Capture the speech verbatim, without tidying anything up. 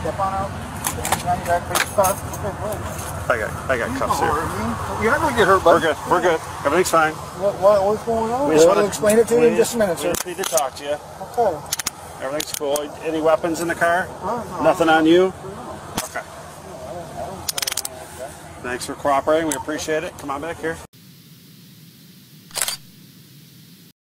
Step on out. Stand back for your stuff. Okay, good. I got, I got cuffs here. You're not going to get hurt, bud. We're good. We're good. Everything's fine. What, what, what's going on? We just We'll wanna, explain it to you in just a minute, we sir. just need to talk to you. Okay. Everything's cool. Any weapons in the car? No, no, Nothing on you? no. Okay. I don't, I don't play around like that. Thanks for cooperating. We appreciate it. Come on back here.